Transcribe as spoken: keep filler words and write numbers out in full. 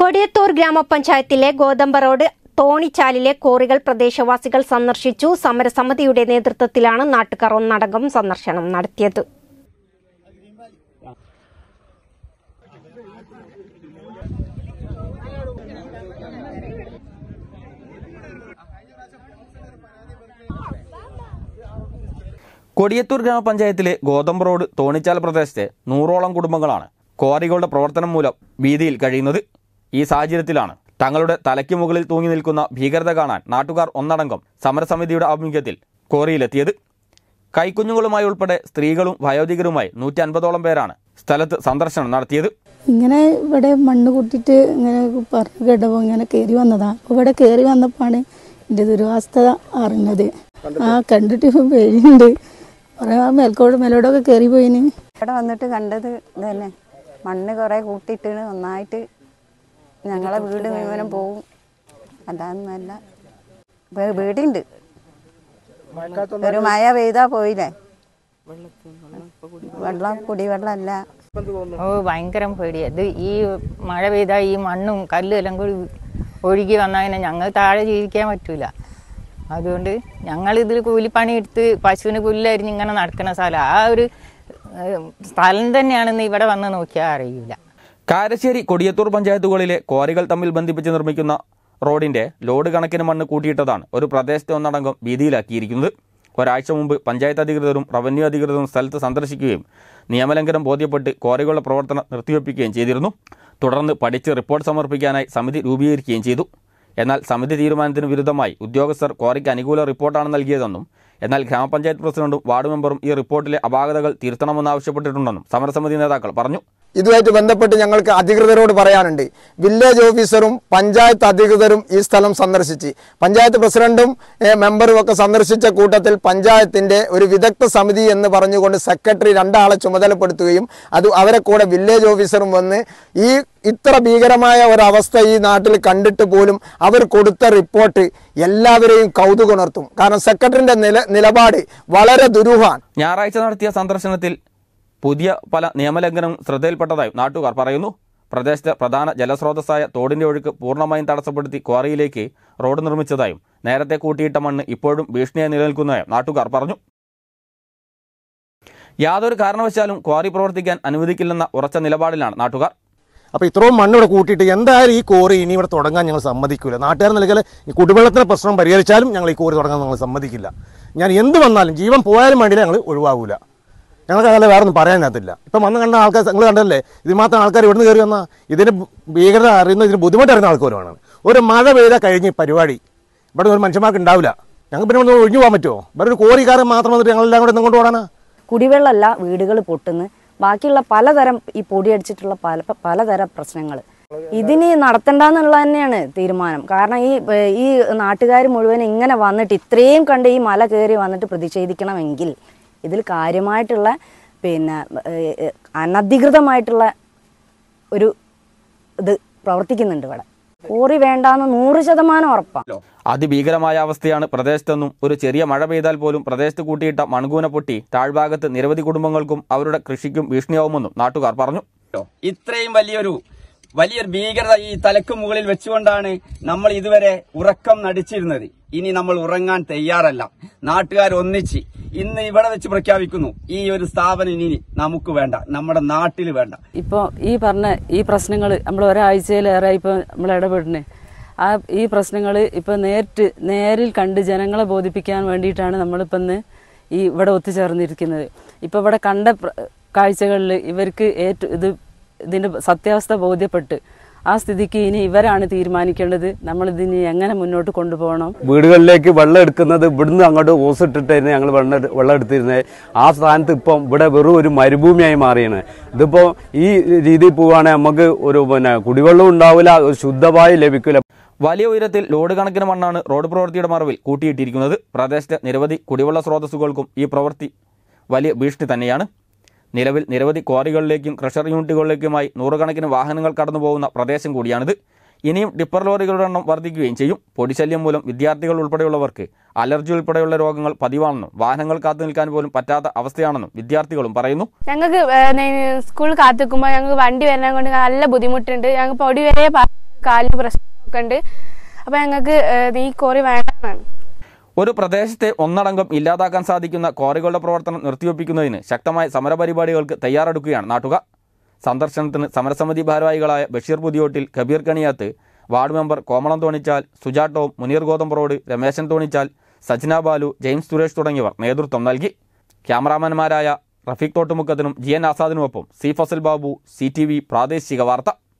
കൊടിയത്തൂർ ഗ്രാമപഞ്ചായത്തിലെ ഗോതമ്പ് റോഡ് തോണിച്ചാലിലെ കോറികൾ പ്രദേശവാസികൾ സന്ദർശിച്ചു. സമരസമിതിയുടെ നേതൃത്വത്തിലാണ് നാട്ടുകാർ ഒന്നടങ്കം സന്ദർശനം നടത്തിയത്. കൊടിയത്തൂർ ഗ്രാമപഞ്ചായത്തിലെ ഗോതമ്പ് റോഡ് തോണിച്ചാൽ പ്രദേശത്തെ നൂറോളം കുടുംബങ്ങളാണ് ക്വാറികളുടെ പ്രവർത്തനം മൂലം ഭീതിയിൽ കഴിയുന്നത്. ഈ സാഹചര്യത്തിലാണ് തങ്ങളുടെ തലയ്ക്ക് മുകളിൽ തൂങ്ങി നിൽക്കുന്ന ഭീകരത കാണാൻ നാട്ടുകാർ ഒന്നടങ്കം സമരസമിതിയുടെ ആഭിമുഖ്യത്തിൽ ക്വാറിയിലെത്തിയത്. കൈക്കുഞ്ഞുങ്ങളുമായി ഉൾപ്പെടെ സ്ത്രീകളും വയോധികരുമായി നൂറ്റി അൻപതോളം പേരാണ് സ്ഥലത്ത് സന്ദർശനം നടത്തിയത്. ഇങ്ങനെ ഇവിടെ മണ്ണ് കൂട്ടിയിട്ട് ഇങ്ങനെ പറഞ്ഞു കേട്ടപ്പോൾ ഇങ്ങനെ കയറി വന്നതാണ്. അപ്പോൾ ഇവിടെ കയറി വന്നപ്പോഴാണ് എൻ്റെ ദുരവസ്ഥ അറിഞ്ഞത്. ആ കണ്ടിട്ട് ഇപ്പം പേടിയുണ്ട്. കുറേ മേൽക്കോട് മേലോടൊക്കെ കയറി പോയിന്. ഇവിടെ വന്നിട്ട് കണ്ടത് ഇത് തന്നെ, മണ്ണ് കുറേ കൂട്ടിയിട്ടാണ് നന്നായിട്ട് ഞങ്ങളെ വീട് മുഴുവനും പോവും. അല്ലാന്നല്ല വീടുണ്ട്. ഒരു മഴ പെയ്താ പോയില്ലേ, വെള്ളം കുടിവെള്ളമല്ല. ഓ ഭയങ്കരം പേടിയാ. ഇത് ഈ മഴ പെയ്താൽ ഈ മണ്ണും കല്ലും എല്ലാം കൂടി ഒഴുകി വന്നാൽ ഞങ്ങൾ താഴെ ജീവിക്കാൻ പറ്റൂല. അതുകൊണ്ട് ഞങ്ങൾ ഇതിൽ കൂലിപ്പണി എടുത്ത് പശുവിന് പുല്ലരിഞ്ഞ് ഇങ്ങനെ നടക്കുന്ന സ്ഥലം, ആ ഒരു സ്ഥലം തന്നെയാണെന്ന് ഇവിടെ വന്ന് നോക്കിയാൽ അറിയില്ല. കാരശ്ശേരി കൊടിയത്തൂർ പഞ്ചായത്തുകളിലെ ക്വാറികൾ തമ്മിൽ ബന്ധിപ്പിച്ച് നിർമ്മിക്കുന്ന റോഡിന്റെ ലോഡ് കണക്കിന് മണ്ണ് കൂട്ടിയിട്ടതാണ് ഒരു പ്രദേശത്തെ ഒന്നടങ്കം ഭീതിയിലാക്കിയിരിക്കുന്നത്. ഒരാഴ്ച മുമ്പ് പഞ്ചായത്ത് അധികൃതരും റവന്യൂ അധികൃതരും സ്ഥലത്ത് സന്ദർശിക്കുകയും നിയമലംഘനം ബോധ്യപ്പെട്ട് ക്വാറികളുടെ പ്രവർത്തനം നിർത്തിവെപ്പിക്കുകയും ചെയ്തിരുന്നു. തുടർന്ന് പഠിച്ച് റിപ്പോർട്ട് സമർപ്പിക്കാനായി സമിതി രൂപീകരിക്കുകയും ചെയ്തു. എന്നാൽ സമിതി തീരുമാനത്തിന് വിരുദ്ധമായി ഉദ്യോഗസ്ഥർ ക്വാറിക്ക് അനുകൂല റിപ്പോർട്ടാണ് നൽകിയതെന്നും എന്നാൽ ഗ്രാമപഞ്ചായത്ത് പ്രസിഡന്റും വാർഡ് മെമ്പറും ഈ റിപ്പോർട്ടിലെ അപാകതകൾ തിരുത്തണമെന്നാവശ്യപ്പെട്ടിട്ടുണ്ടെന്നും സമരസമിതി നേതാക്കൾ പറഞ്ഞു. ഇതുമായിട്ട് ബന്ധപ്പെട്ട് ഞങ്ങൾക്ക് അധികൃതരോട് പറയാനുണ്ട്. വില്ലേജ് ഓഫീസറും പഞ്ചായത്ത് അധികൃതരും ഈ സ്ഥലം സന്ദർശിച്ച് പഞ്ചായത്ത് പ്രസിഡന്റും മെമ്പറും ഒക്കെ സന്ദർശിച്ച കൂട്ടത്തിൽ പഞ്ചായത്തിന്റെ ഒരു വിദഗ്ധ സമിതി എന്ന് പറഞ്ഞുകൊണ്ട് സെക്രട്ടറി രണ്ടാളെ ചുമതലപ്പെടുത്തുകയും അത് അവരെ കൂടെ വില്ലേജ് ഓഫീസറും വന്ന് ഈ ഇത്ര ഭീകരമായ ഒരവസ്ഥ ഈ നാട്ടിൽ കണ്ടിട്ട് പോലും അവർ കൊടുത്ത റിപ്പോർട്ട് എല്ലാവരെയും കൗതുകമുണർത്തും. കാരണം സെക്രട്ടറിന്റെ നില നിലപാട് വളരെ ദുരൂഹമാണ്. ഞായറാഴ്ച നടത്തിയ സന്ദർശനത്തിൽ പുതിയ പല നിയമലംഘനവും ശ്രദ്ധയിൽപ്പെട്ടതായും നാട്ടുകാർ പറയുന്നു. പ്രദേശത്തെ പ്രധാന ജലസ്രോതസ്സായ തോടിന്റെ ഒഴുക്ക് പൂർണ്ണമായും തടസ്സപ്പെടുത്തി ക്വാറിയിലേക്ക് റോഡ് നിർമ്മിച്ചതായും നേരത്തെ കൂട്ടിയിട്ട മണ്ണ് ഇപ്പോഴും ഭീഷണിയായി നിലനിൽക്കുന്നതായും നാട്ടുകാർ പറഞ്ഞു. യാതൊരു കാരണവശാലും ക്വാറി പ്രവർത്തിക്കാൻ അനുവദിക്കില്ലെന്ന ഉറച്ച നിലപാടിലാണ് നാട്ടുകാർ. അപ്പോൾ ഇത്രയും മണ്ണിവിടെ കൂട്ടിയിട്ട് എന്തായാലും ഈ കോറി ഇനി ഇവിടെ തുടങ്ങാൻ ഞങ്ങൾ സമ്മതിക്കില്ല. നാട്ടുകാർ നൽകിയാൽ ഈ കുടിവെള്ളത്തിൻ്റെ പ്രശ്നം പരിഹരിച്ചാലും ഞങ്ങൾ ഈ കോറി തുടങ്ങാൻ ഞങ്ങൾ സമ്മതിക്കില്ല. ഞാൻ എന്ത് വന്നാലും ജീവൻ പോയാലും വേണ്ടിയില്ല, ഞങ്ങൾ ഒഴിവാകില്ല. ഞങ്ങൾക്ക് അതല്ല വേറെ ഒന്നും പറയാനകത്തില്ല. ഇപ്പം വന്ന് കണ്ട ആൾക്കാർ നിങ്ങൾ കണ്ടല്ലേ, ഇത് മാത്രം ആൾക്കാർ ഇവിടുന്ന് കയറി വന്നാൽ ഇതിന് ഭീകരത അറിയുന്ന ഇതിന് ബുദ്ധിമുട്ട് അറിയുന്ന ആൾക്കാരുമാണ്. ഒരു മഴ പെയ്താൽ കഴിഞ്ഞ് പരിപാടി ഇവിടെ ഒരു മനുഷ്യന്മാർക്ക് ഉണ്ടാവില്ല. ഞങ്ങൾ പിന്നെ ഒന്ന് ഒഴിഞ്ഞു പോകാൻ പറ്റുമോ? വേറെ ഒരു കോറിക്കാരൻ മാത്രം വന്നിട്ട് ഞങ്ങളെല്ലാം കൂടെ ഇന്നും കൊണ്ടുപോകാനാ? കുടിവെള്ളമല്ല, വീടുകൾ പൊട്ടുന്നു, ബാക്കിയുള്ള പലതരം ഈ പൊടിയടിച്ചിട്ടുള്ള പല പലതരം പ്രശ്നങ്ങൾ ഇതിന് നടത്തണ്ടെന്നുള്ള തന്നെയാണ് തീരുമാനം. കാരണം ഈ ഈ നാട്ടുകാർ മുഴുവൻ ഇങ്ങനെ വന്നിട്ട് ഇത്രയും കണ്ട് ഈ മല കയറി വന്നിട്ട് പ്രതിഷേധിക്കണമെങ്കിൽ ഇതിൽ കാര്യമായിട്ടുള്ള പിന്നെ അനധികൃതമായിട്ടുള്ള ഒരു ഇത് പ്രവർത്തിക്കുന്നുണ്ട് ഇവിടെ. കോറി വേണ്ടാന്ന് നൂറ് ശതമാനം ഉറപ്പാണ്. അതിഭീകരമായ അവസ്ഥയാണ് പ്രദേശത്തെന്നും ഒരു ചെറിയ മഴ പെയ്താൽ പോലും പ്രദേശത്ത് കൂട്ടിയിട്ട മൺകൂന പൊട്ടി താഴ്ഭാഗത്ത് നിരവധി കുടുംബങ്ങൾക്കും അവരുടെ കൃഷിക്കും ഭീഷണിയാവുമെന്നും നാട്ടുകാർ പറഞ്ഞു. ഇത്രയും വലിയൊരു വലിയൊരു ഭീകരത ഈ തലക്ക് മുകളിൽ വെച്ചുകൊണ്ടാണ് നമ്മൾ ഇതുവരെ ഉറക്കം നടിച്ചിരുന്നത്. ഇനി നമ്മൾ ഉറങ്ങാൻ തയ്യാറല്ല. നാട്ടുകാർ ഒന്നിച്ച് ഇന്ന് ഇവിടെ വെച്ച് പ്രഖ്യാപിക്കുന്നു, ഈ ഒരു സ്ഥാപനം ഇനി നമുക്ക് വേണ്ട, നമ്മുടെ നാട്ടിൽ വേണ്ട. ഇപ്പോൾ ഈ പറഞ്ഞ ഈ പ്രശ്നങ്ങൾ നമ്മൾ ഒരാഴ്ചയിലേറെ ഇപ്പോൾ നമ്മൾ ഇടപെടുന്നത്, ആ ഈ പ്രശ്നങ്ങൾ ഇപ്പോൾ നേരിട്ട് നേരിൽ കണ്ട് ജനങ്ങളെ ബോധിപ്പിക്കാൻ വേണ്ടിയിട്ടാണ് നമ്മളിപ്പോൾ ഇന്ന് ഈ ഇവിടെ ഒത്തുചേർന്നിരിക്കുന്നത്. ഇപ്പോൾ ഇവിടെ കണ്ട കാഴ്ചകളിൽ ഇവർക്ക് ഏറ്റവും ഇത് ഇതിൻ്റെ സത്യാവസ്ഥ ബോധ്യപ്പെട്ട് ആ സ്ഥിതിക്ക് ഇനി ഇവരാണ് തീരുമാനിക്കേണ്ടത് നമ്മളിതിനി എങ്ങനെ മുന്നോട്ട് കൊണ്ടുപോകണം. വീടുകളിലേക്ക് വെള്ളം എടുക്കുന്നത് ഇവിടുന്ന് അങ്ങോട്ട് ഓസിട്ടിട്ടായിരുന്നു ഞങ്ങൾ വെള്ളം വെള്ളം എടുത്തിരുന്നത്. ആ സ്ഥാനത്ത് ഇപ്പം ഇവിടെ വെറും ഒരു മരുഭൂമിയായി മാറിയാണ്. ഇതിപ്പോൾ ഈ രീതിയിൽ പോവുകയാണെങ്കിൽ നമുക്ക് ഒരു പിന്നെ കുടിവെള്ളം ഉണ്ടാവില്ല, ഒരു ശുദ്ധമായി ലഭിക്കില്ല. വലിയ ഉയരത്തിൽ ലോഡ് കണക്കിന് മണ്ണാണ് റോഡ് പ്രവൃത്തിയുടെ മറവിൽ കൂട്ടിയിട്ടിരിക്കുന്നത്. പ്രദേശത്തെ നിരവധി കുടിവെള്ള സ്രോതസ്സുകൾക്കും ഈ പ്രവൃത്തി വലിയ ഭീഷണി തന്നെയാണ്. നിലവിൽ നിരവധി ക്വാറികളിലേക്കും ക്രഷർ യൂണിറ്റുകളിലേക്കുമായി നൂറുകണക്കിന് വാഹനങ്ങൾ കടന്നുപോകുന്ന പ്രദേശം കൂടിയാണിത്. ഇനിയും ടിപ്പർ ലോറികളുടെ എണ്ണം വർദ്ധിക്കുകയും ചെയ്യും. പൊടിശല്യം മൂലം വിദ്യാർത്ഥികൾ ഉൾപ്പെടെയുള്ളവർക്ക് അലർജി ഉൾപ്പെടെയുള്ള രോഗങ്ങൾ പതിവാണെന്നും വാഹനങ്ങൾ കാത്തു നിൽക്കാൻ പോലും പറ്റാത്ത അവസ്ഥയാണെന്നും വിദ്യാർത്ഥികളും പറയുന്നു. ഞങ്ങൾക്ക് സ്കൂൾ കാത്തുനിൽക്കുമ്പോൾ ഞങ്ങൾക്ക് വണ്ടി വരുന്നത് കൊണ്ട് നല്ല ബുദ്ധിമുട്ടുണ്ട്. ഞങ്ങൾ പൊടി വരെ കാലിന് പ്രശ്നമൊക്കെ ഉണ്ട്. അപ്പോൾ ഞങ്ങൾക്ക് ഈ കോറി വേണ്ടതാണ്. ഒരു പ്രദേശത്തെ ഒന്നടങ്കം ഇല്ലാതാക്കാൻ സാധിക്കുന്ന ക്വാറികളുടെ പ്രവർത്തനം നിർത്തിവെപ്പിക്കുന്നതിന് ശക്തമായ സമരപരിപാടികൾക്ക് തയ്യാറെടുക്കുകയാണ് നാട്ടുകാർ. സന്ദർശനത്തിന് സമരസമിതി ഭാരവാഹികളായ ബഷീർ പുതിയോട്ടിൽ, കബീർ കണിയാത്ത്, വാർഡ് മെമ്പർ കോമളം തോണിച്ചാൽ, സുജാട്ടോം, മുനീർ ഗോതമ്പറോഡ്, രമേശൻ തോണിച്ചാൽ, സജ്ന ബാലു, ജെയിംസ് സുരേഷ് തുടങ്ങിയവർ നേതൃത്വം നൽകി. ക്യാമറാമാൻമാരായ റഫീഖ് തോട്ടുമുക്കത്തിനും ജി എൻ ആസാദിനുമൊപ്പം C Fasal Babu, C T V പ്രാദേശിക വാർത്ത.